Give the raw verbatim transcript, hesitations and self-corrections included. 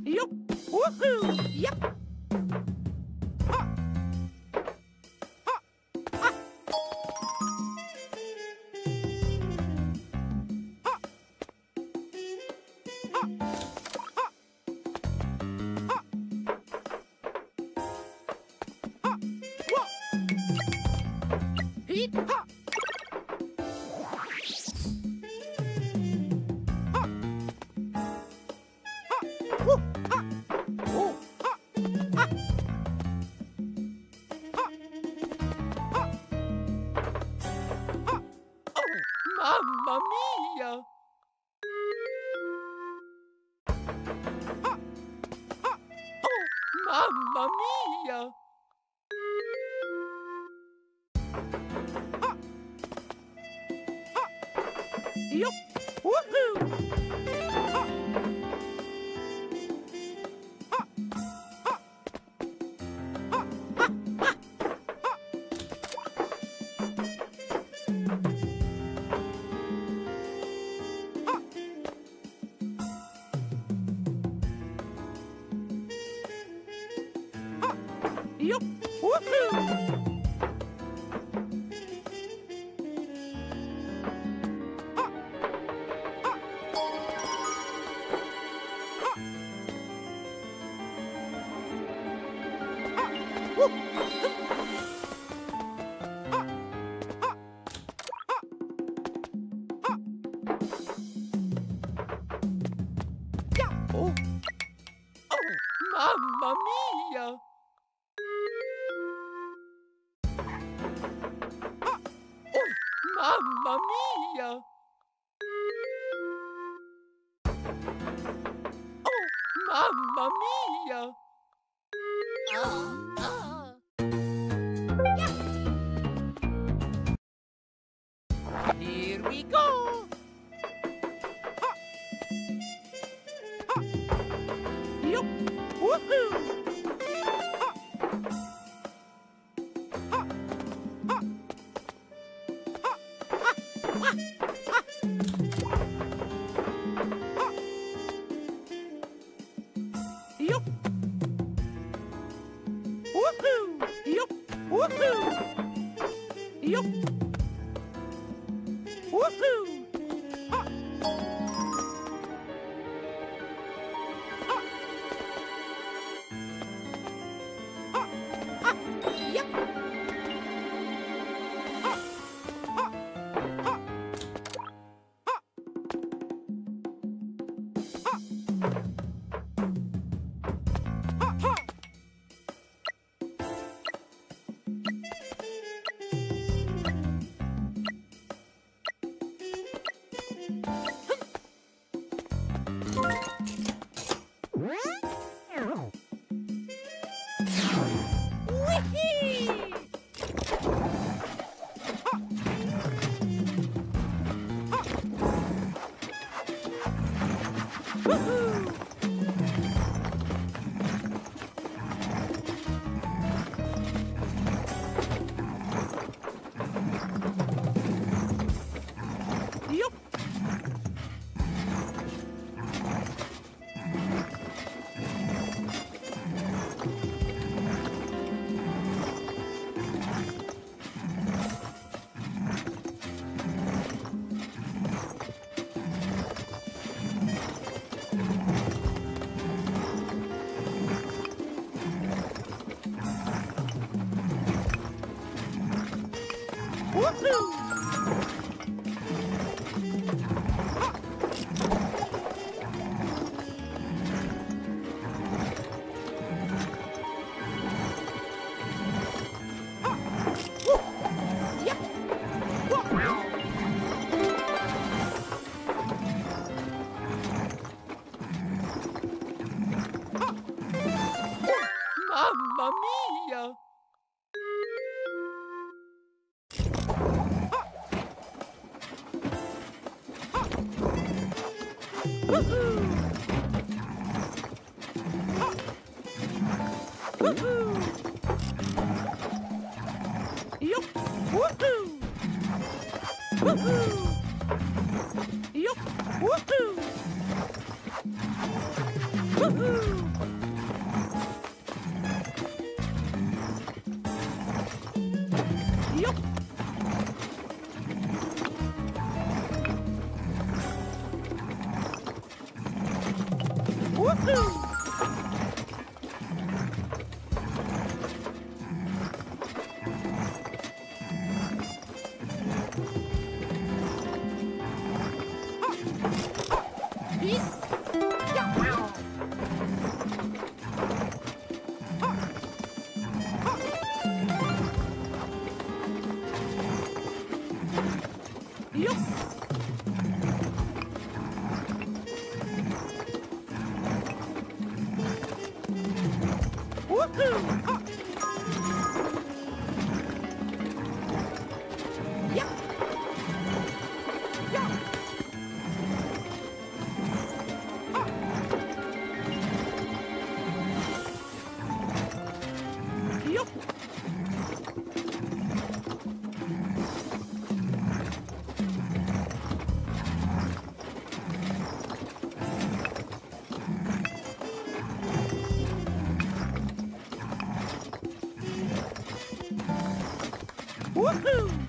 Yup. Woohoo! Yep. Ha. Ha. Ha. Ha. Ha. Ha. Ha. Ha. Whoa. Heat. Ha. Mamma mia! Ha! Ha! Oh, mamma mia! Ha! Ha! Yup! Woohoo! Ha! Ha! Ha! Ha! Ha! Ha! Ha! Yup! Woohoo! Ha! Ha! Ha! Ha! Woo! Ha! Ha! Ha! Ha! Yeah! Oh! Oh! Mamma mia! Mamma mia! Oh, mamma mia! Oh, oh. Yeah. Here we go! Ha! Ha! Yup! Woohoo! Ha! Ha! Ha! Ha! Ha! Ha! Yup! Woohoo! Yup! Woohoo! Yup! Woohoo! Ha! Ha! Ha! Ha! Yep! Ha! Ha! Ha! Ha! Ha! Ha! Ha! Whee! Ha! Ha! Woohoo! Yup! Woohoo! Ha! Ha! Woo! Yep! Whoa! Ha! Mamma mia! Woohoo! Ha! Woohoo! Yup! Woohoo! Woohoo! Yup! Woohoo! Woohoo! Yup! Woohoo! Yup! Woohoo! Ha! Yup! Yup! Ha! Yup! Woohoo!